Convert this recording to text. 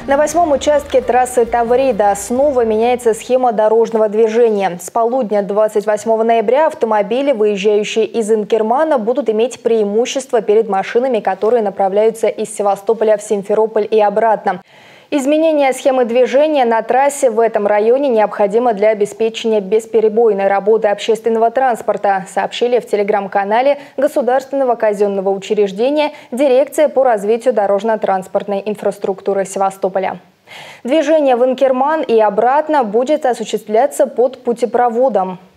На 8-м участке трассы Таврида снова меняется схема дорожного движения. С полудня 28 ноября автомобили, выезжающие из Инкермана, будут иметь преимущество перед машинами, которые направляются из Севастополя в Симферополь и обратно. Изменение схемы движения на трассе в этом районе необходимо для обеспечения бесперебойной работы общественного транспорта, сообщили в телеграм-канале Государственного казенного учреждения «Дирекция по развитию дорожно-транспортной инфраструктуры Севастополя». Движение в Инкерман и обратно будет осуществляться под путепроводом.